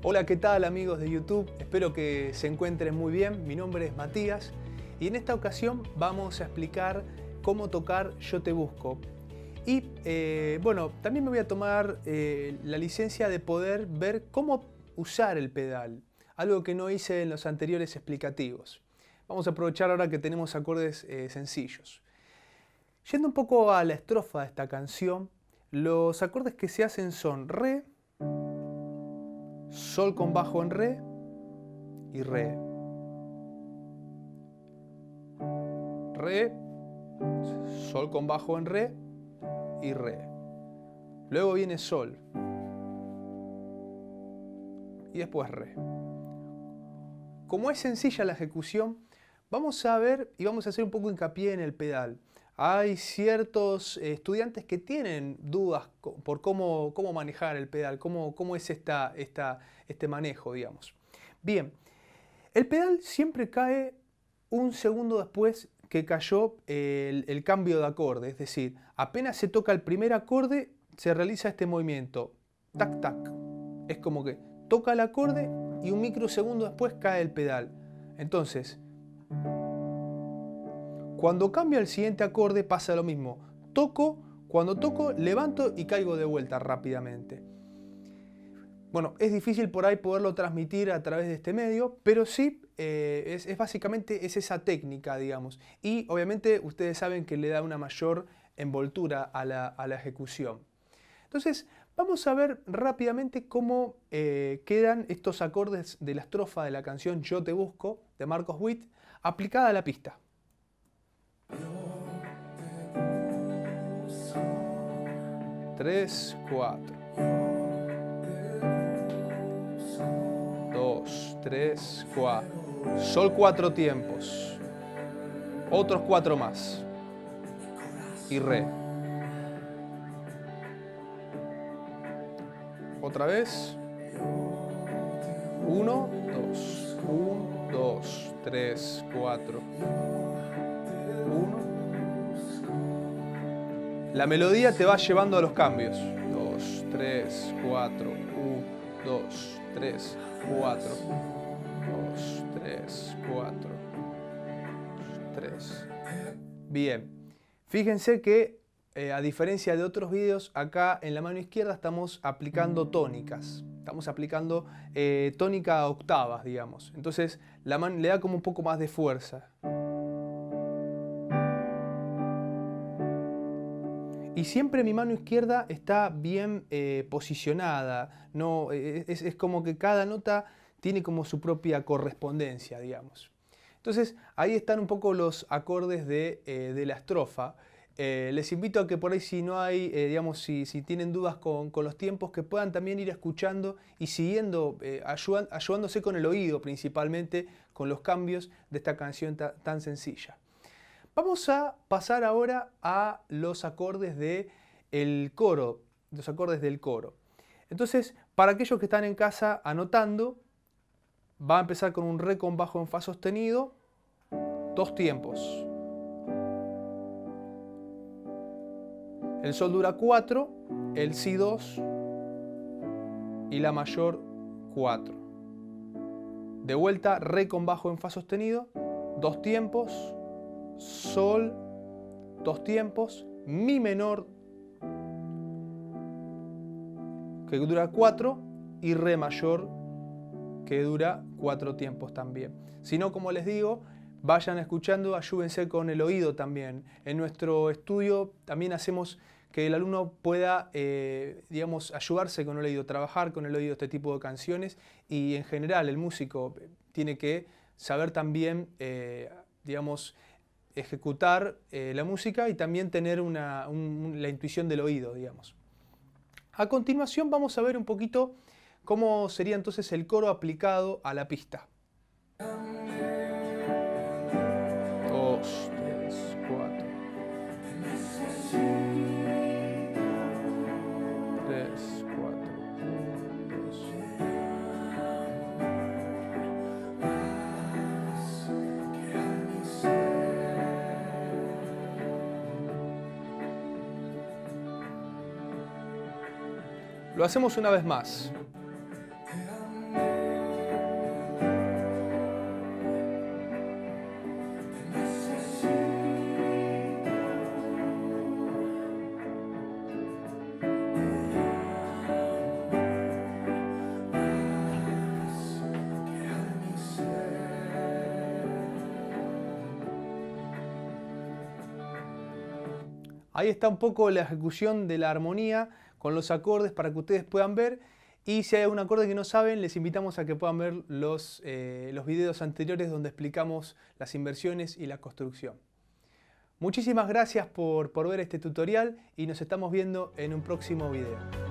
Hola, ¿qué tal amigos de YouTube? Espero que se encuentren muy bien. Mi nombre es Matías y en esta ocasión vamos a explicar cómo tocar Yo Te Busco. Y bueno, también me voy a tomar la licencia de poder ver cómo usar el pedal, algo que no hice en los anteriores explicativos. Vamos a aprovechar ahora que tenemos acordes sencillos. Yendo un poco a la estrofa de esta canción, los acordes que se hacen son Re, Sol con bajo en Re y Re. Re, Sol con bajo en Re y Re. Luego viene Sol. Y después Re. Como es sencilla la ejecución, vamos a ver y vamos a hacer un poco hincapié en el pedal. Hay ciertos estudiantes que tienen dudas por cómo manejar el pedal, cómo es este manejo, digamos. Bien, el pedal siempre cae un segundo después que cayó el cambio de acorde, es decir, apenas se toca el primer acorde, se realiza este movimiento, tac, tac. Es como que toca el acorde y un microsegundo después cae el pedal. Entonces, cuando cambio al siguiente acorde pasa lo mismo. Cuando toco, levanto y caigo de vuelta rápidamente. Bueno, es difícil por ahí poderlo transmitir a través de este medio, pero sí, básicamente es esa técnica, digamos. Y obviamente ustedes saben que le da una mayor envoltura a la ejecución. Entonces, vamos a ver rápidamente cómo quedan estos acordes de la estrofa de la canción Yo Te Busco, de Marcos Witt, aplicada a la pista. 3, 4. 2, 3, 4. Sol 4 tiempos. Otros 4 más. Y Re. Otra vez. 1, 2. 1, 2, 3, 4. 1. La melodía te va llevando a los cambios. 2, 3, 4. 1, 2, 3, 4. 2, 3, 4. 3. Bien. Fíjense que a diferencia de otros vídeos, acá en la mano izquierda estamos aplicando tónicas. Estamos aplicando tónica a octavas, digamos. Entonces la mano le da como un poco más de fuerza. Y siempre mi mano izquierda está bien posicionada. No, es como que cada nota tiene como su propia correspondencia, digamos. Entonces ahí están un poco los acordes de la estrofa. Les invito a que por ahí si no hay, digamos, si tienen dudas con los tiempos, que puedan también ir escuchando y siguiendo, ayudándose con el oído principalmente, con los cambios de esta canción tan sencilla. Vamos a pasar ahora a los acordes del coro, los acordes del coro. Entonces, para aquellos que están en casa anotando, va a empezar con un Re con bajo en Fa sostenido, 2 tiempos. El Sol dura 4, el Si 2 y La mayor 4. De vuelta, Re con bajo en Fa sostenido, 2 tiempos, Sol, 2 tiempos, Mi menor, que dura 4, y Re mayor, que dura 4 tiempos también. Si no, como les digo, vayan escuchando, ayúdense con el oído también. En nuestro estudio también hacemos que el alumno pueda, digamos, ayudarse con el oído, trabajar con el oído este tipo de canciones, y en general el músico tiene que saber también, digamos, ejecutar la música y también tener la intuición del oído, digamos. A continuación vamos a ver un poquito cómo sería entonces el coro aplicado a la pista. 2, 3, 4. 3, 4. 2. Lo hacemos una vez más. Ahí está un poco la ejecución de la armonía con los acordes para que ustedes puedan ver. Y si hay algún acorde que no saben, les invitamos a que puedan ver los videos anteriores donde explicamos las inversiones y la construcción. Muchísimas gracias por ver este tutorial y nos estamos viendo en un próximo video.